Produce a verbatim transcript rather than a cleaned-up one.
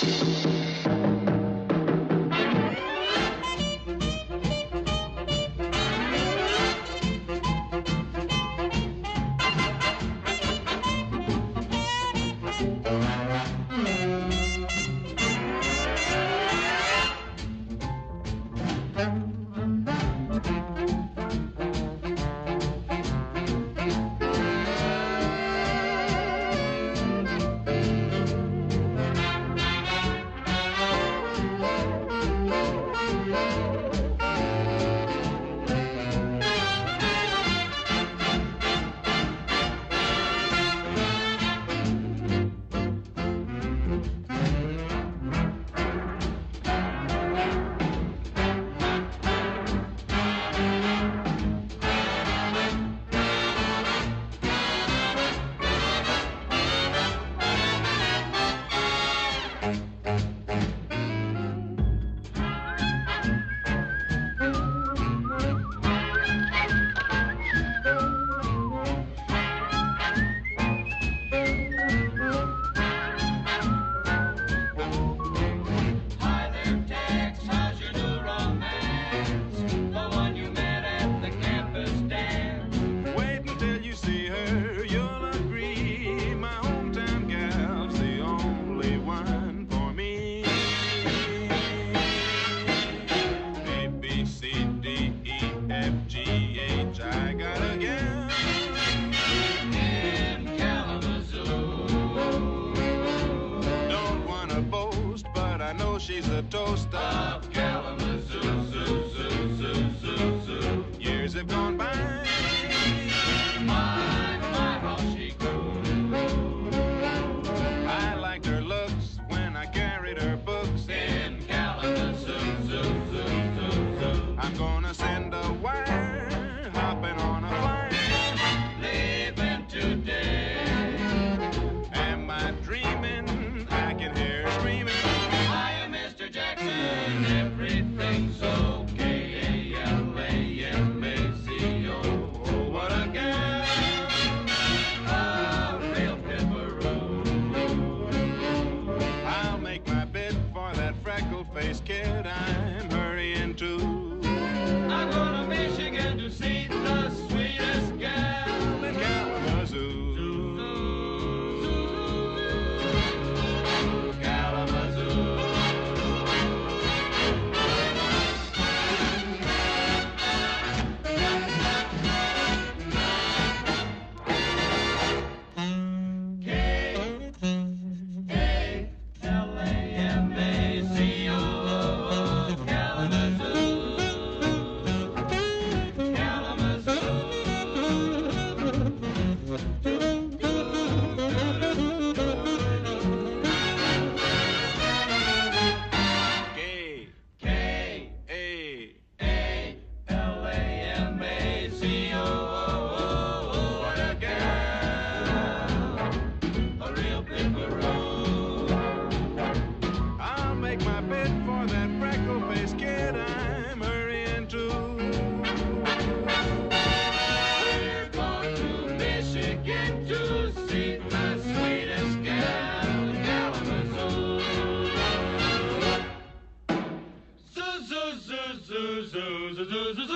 She's a toast of Kalamazoo, zoo, zoo, zoo, zoo, zoo. Years have gone by. My, my, how she grew. I liked her looks when I carried her books in Kalamazoo, zoo, zoo, zoo, zoo. I'm gonna send a wire, hopping on a flyer, leaving today. Am I dreaming? I can hear her screaming. Jackson, everything's okay. A L A M A C O. Oh, what a gal, a real pipperoo. I'll make my bid for that freckle-faced kid I'm hurrying to. I'm going to Michigan to see the sweetest gal in Kalamazoo. Zoo, zoo, zoo, zoo, zoo, zoo, zoo.